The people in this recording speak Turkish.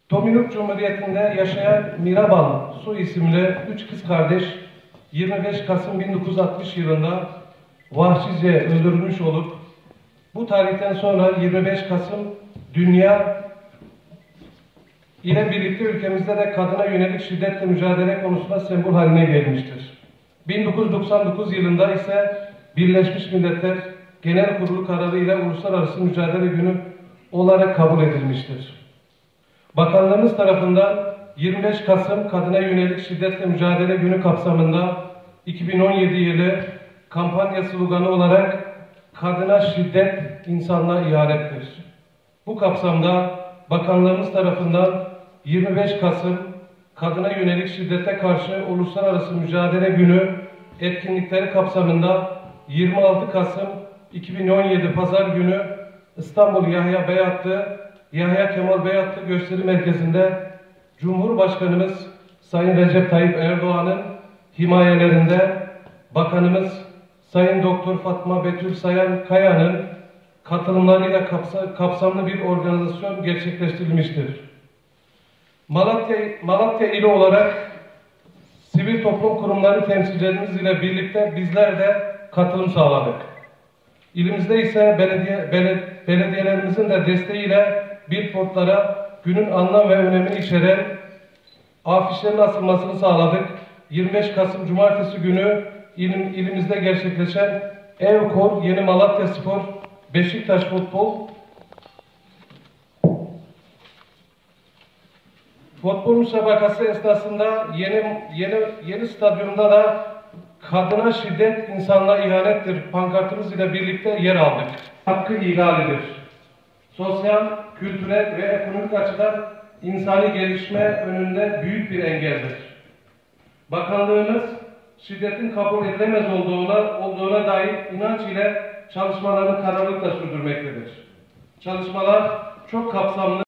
Dominik Cumhuriyeti'nde yaşayan Mirabal Su isimli 3 kız kardeş 25 Kasım 1960 yılında vahşice öldürülmüş olup bu tarihten sonra 25 Kasım dünya ile birlikte ülkemizde de kadına yönelik şiddetle mücadele konusunda sembol haline gelmiştir. 1999 yılında ise Birleşmiş Milletler Genel Kurulu kararıyla Uluslararası Mücadele Günü olarak kabul edilmiştir. Bakanlığımız tarafından 25 Kasım Kadına Yönelik Şiddetle Mücadele Günü kapsamında 2017 yılı kampanya sloganı olarak "Kadına şiddet insanlığa ihanettir." Bu kapsamda bakanlığımız tarafından 25 Kasım Kadına Yönelik Şiddete Karşı Uluslararası Mücadele Günü etkinlikleri kapsamında 26 Kasım 2017 Pazar günü İstanbul Yahya Kemal Beyatlı Gösteri Merkezi'nde Cumhurbaşkanımız Sayın Recep Tayyip Erdoğan'ın himayelerinde Bakanımız Sayın Doktor Fatma Betül Sayan Kaya'nın katılımlarıyla kapsamlı bir organizasyon gerçekleştirilmiştir. Malatya ili olarak sivil toplum kurumları temsilcilerimiz ile birlikte bizler de katılım sağladık. İlimizde ise belediyelerimizin de desteğiyle billboardlara günün anlam ve önemini içeren afişlerin asılmasını sağladık. 25 Kasım Cumartesi günü ilimizde gerçekleşen Evkor Yeni Malatya Spor Beşiktaş Futbol müsabakası esnasında yeni stadyumda da "Kadına şiddet insanlığa ihanettir" pankartımız ile birlikte yer aldık. Hakkı ihlalidir. Sosyal, kültürel ve ekonomik açıdan insani gelişme önünde büyük bir engeldir. Bakanlığımız şiddetin kabul edilemez olduğuna dair inanç ile çalışmalarını kararlılıkla sürdürmektedir. Çalışmalar çok kapsamlı